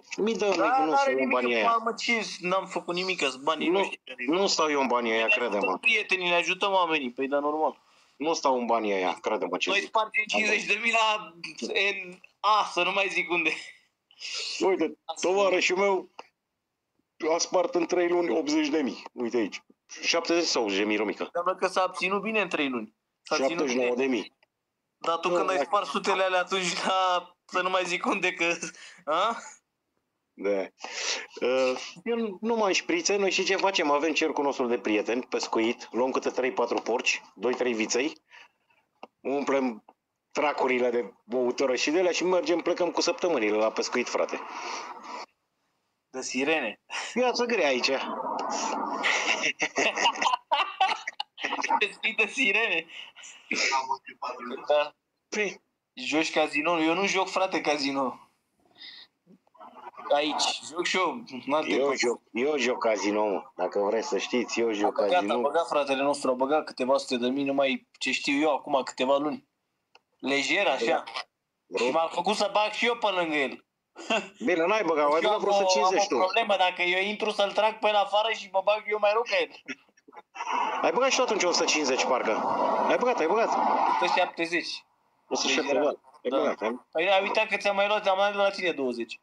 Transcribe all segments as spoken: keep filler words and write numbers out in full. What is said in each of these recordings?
Mi dă, Da, nu n-are stau în banii nimic, aia. mamă, ce, n-am făcut nimic, că banii Nu, noștri. nu stau eu în banii aia, Ne crede-mă. ajutăm prietenii, ne ajutăm oamenii, păi da, normal. Nu stau în banii aia, crede-mă ce Noi zic. spargem cincizeci de mii la în A, să nu mai zic unde. Uite, tovarășul meu a spart în trei luni optzeci de mii. Uite aici. șaptezeci sau optzeci de mii, Romica. Înseamnă că s-a abținut bine în trei luni. S-a ținut șaptezeci și nouă bine. de mii. Dar tu Nu, când ai hai. spart sutele alea atunci, la, să nu mai zic unde, că... A? Da. Uh, eu nu mai șprițe, noi și ce facem? Avem cercul nostru de prieteni, pescuit, luăm câte trei patru porci, doi trei viței, umplem tracurile de băutură și de alea și mergem, plecăm cu săptămânile la pescuit, frate. De sirene. Viață grea aici. Pescuit de sirene. Da. Păi, Joci casino? Eu nu joc, frate, casino. Aici, joc și eu. eu joc, eu joc casino, mă. Dacă vreți să știți, eu joc a băgat, casino. a băgat fratele nostru, a băgat câteva sute de mii, numai ce știu eu acum, câteva luni. Lejer, așa. Bro. Și m-a făcut să bag și eu pe lângă el. Bine, n-ai băgat, ai Eu băgat am vreo o, o sută cincizeci am o tu. problemă, dacă eu intru să-l trag pe el afară și mă bag eu mai rău ca el. Ai băgat și tu atunci o sută cincizeci, parcă. Ai băgat, ai băgat. o sută șaptezeci. o sută șaptezeci, ai băgat. Ai Da. băgat, ai- Păi ai uitat că ți-am mai luat, am luat de la tine douăzeci.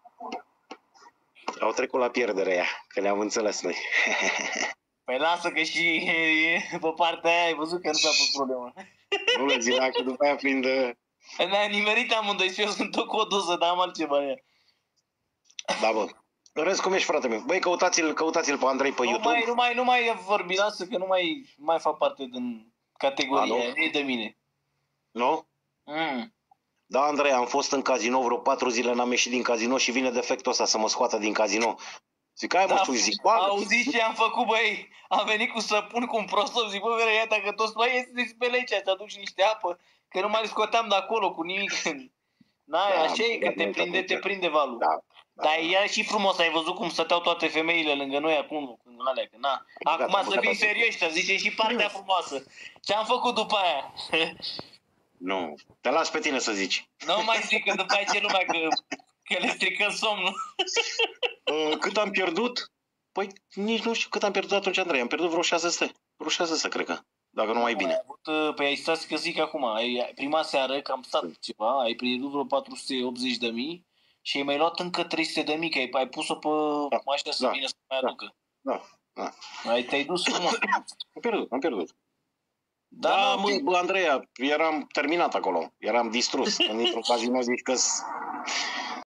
Au trecut la pierdere ea, că le-am înțeles noi. Păi lasă că și pe partea aia ai văzut că nu s-a pus problema. Nu le zi, dacă după aia prinde... Ne-a nimerit amândoi și eu sunt tot cu o doză, dar am altceva în ea. Da, bă. În rest, cum ești, frate meu? Băi, căutați-l, căutați-l pe Andrei pe Nu YouTube. mai, nu mai, nu mai vorbi, lasă că nu mai, mai fac parte din categoria A, aia, nu? nu e de mine. Nu? Mm. Da, Andrei, am fost în casino vreo patru zile, n-am ieșit din casino și vine defectul ăsta să mă scoată din casino. Zic, hai mă, Da, tu, zic, bă, auziți ce am făcut, băi? Am venit cu săpun, cu un prostop, zic, bă, vere, ia, dacă toți mai ies de spele aici, să aduci niște apă, că nu mai scoteam de acolo cu nimic. N-ai, Da, așa e, că da, te da, prinde, da, te da. prinde valul. Da, da, Dar da. e și frumos, ai văzut cum stăteau toate femeile lângă noi acum, în alea, că na. Gata, Acum să gata, fim gata. serioși, să zicem și partea frumoasă. Ce am făcut după aia? Nu, te las pe tine să zici. Nu mai zic că după aia ce lumea, că, că le stricăm somnul. Uh, cât am pierdut? Păi nici nu știu cât am pierdut atunci, Andrei. Am pierdut vreo șase sute. Vreo șase sute, cred că. Dacă nu mai bine. Ai avut, păi ai stat că zic acum, ai, prima seară că am stat ceva, ai pierdut vreo patru sute optzeci de mii și ai mai luat încă trei sute de mii, că ai, ai pus-o pe Da, mașină să da, vină să mai da. aducă. Da, da. Ai, te-ai dus frumos. Am pierdut, am pierdut. Da, Da, nu, mă, bă, Andreea, eram terminat acolo. Eram distrus. Când intru în casino zici că